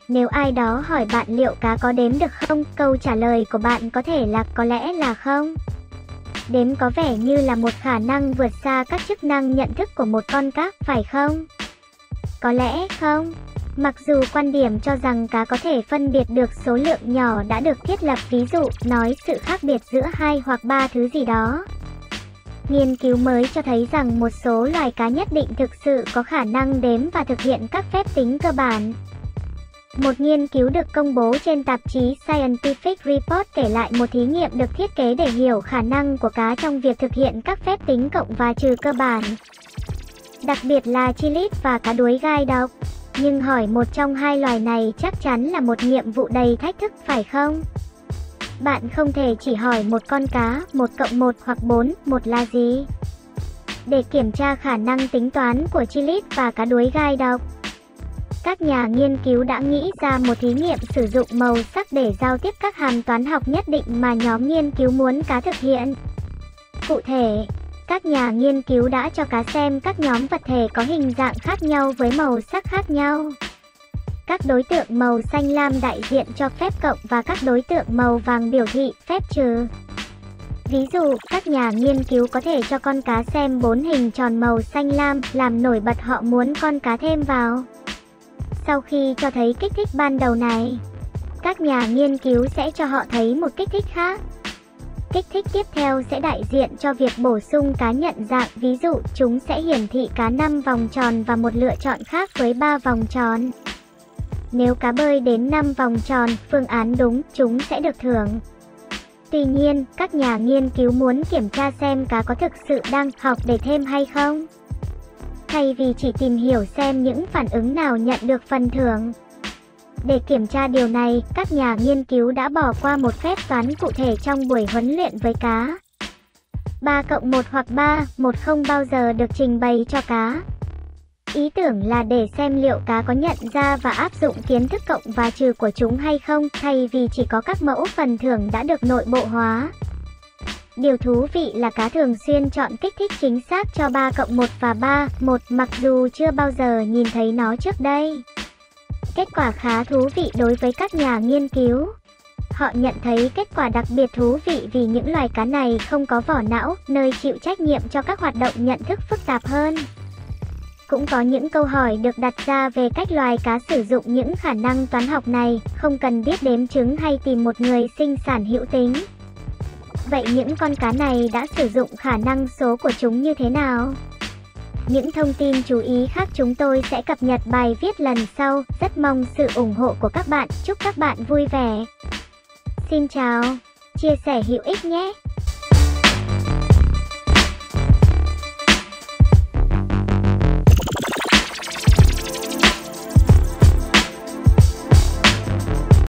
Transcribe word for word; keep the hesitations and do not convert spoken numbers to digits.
Nếu ai đó hỏi bạn liệu cá có đếm được không, câu trả lời của bạn có thể là có lẽ là không. Đếm có vẻ như là một khả năng vượt xa các chức năng nhận thức của một con cá, phải không? Có lẽ không. Mặc dù quan điểm cho rằng cá có thể phân biệt được số lượng nhỏ đã được thiết lập, ví dụ, nói sự khác biệt giữa hai hoặc ba thứ gì đó. Nghiên cứu mới cho thấy rằng một số loài cá nhất định thực sự có khả năng đếm và thực hiện các phép tính cơ bản. Một nghiên cứu được công bố trên tạp chí Scientific Report kể lại một thí nghiệm được thiết kế để hiểu khả năng của cá trong việc thực hiện các phép tính cộng và trừ cơ bản. Đặc biệt là chi lít và cá đuối gai độc. Nhưng hỏi một trong hai loài này chắc chắn là một nhiệm vụ đầy thách thức, phải không? Bạn không thể chỉ hỏi một con cá, một cộng một hoặc bốn, một là gì? Để kiểm tra khả năng tính toán của chi lít và cá đuối gai độc, các nhà nghiên cứu đã nghĩ ra một thí nghiệm sử dụng màu sắc để giao tiếp các hàm toán học nhất định mà nhóm nghiên cứu muốn cá thực hiện. Cụ thể, các nhà nghiên cứu đã cho cá xem các nhóm vật thể có hình dạng khác nhau với màu sắc khác nhau. Các đối tượng màu xanh lam đại diện cho phép cộng và các đối tượng màu vàng biểu thị phép trừ. Ví dụ, các nhà nghiên cứu có thể cho con cá xem bốn hình tròn màu xanh lam, làm nổi bật họ muốn con cá thêm vào. Sau khi cho thấy kích thích ban đầu này, các nhà nghiên cứu sẽ cho họ thấy một kích thích khác. Kích thích tiếp theo sẽ đại diện cho việc bổ sung cá nhận dạng, ví dụ, chúng sẽ hiển thị cá năm vòng tròn và một lựa chọn khác với ba vòng tròn. Nếu cá bơi đến năm vòng tròn, phương án đúng, chúng sẽ được thưởng. Tuy nhiên, các nhà nghiên cứu muốn kiểm tra xem cá có thực sự đang học để thêm hay không. Thay vì chỉ tìm hiểu xem những phản ứng nào nhận được phần thưởng. Để kiểm tra điều này, các nhà nghiên cứu đã bỏ qua một phép toán cụ thể trong buổi huấn luyện với cá. ba cộng một hoặc ba, một không bao giờ được trình bày cho cá. Ý tưởng là để xem liệu cá có nhận ra và áp dụng kiến thức cộng và trừ của chúng hay không, thay vì chỉ có các mẫu phần thưởng đã được nội bộ hóa. Điều thú vị là cá thường xuyên chọn kích thích chính xác cho ba cộng một và ba, một, mặc dù chưa bao giờ nhìn thấy nó trước đây. Kết quả khá thú vị đối với các nhà nghiên cứu. Họ nhận thấy kết quả đặc biệt thú vị vì những loài cá này không có vỏ não, nơi chịu trách nhiệm cho các hoạt động nhận thức phức tạp hơn. Cũng có những câu hỏi được đặt ra về cách loài cá sử dụng những khả năng toán học này, không cần biết đếm trứng hay tìm một người sinh sản hữu tính. Vậy những con cá này đã sử dụng khả năng số của chúng như thế nào? Những thông tin chú ý khác chúng tôi sẽ cập nhật bài viết lần sau. Rất mong sự ủng hộ của các bạn. Chúc các bạn vui vẻ. Xin chào, chia sẻ hữu ích nhé!